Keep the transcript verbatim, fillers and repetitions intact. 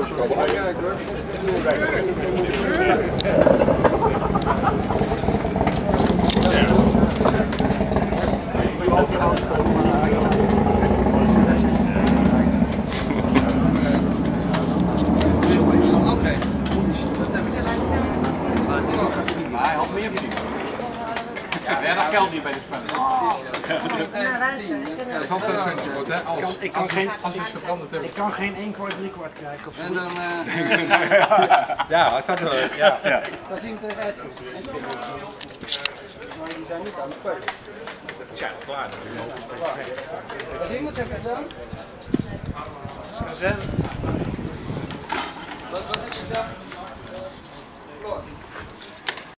Hij had meer verdiend. Ja, dat geldt niet bij de spellen. Dat is altijd zo'n groot, hè? Als, ik kan als, geen, als iets veranderd hebben. ik kan geen één kwart, drie kwart krijgen of En dan, zoiets. uh, Ja, hij staat er. Ja. Ja. dan zien we het eruit. Maar die zijn niet aan het spelen. Ja, klaar. Wat zien we het even gedaan? Wat, wat heb je gedaan?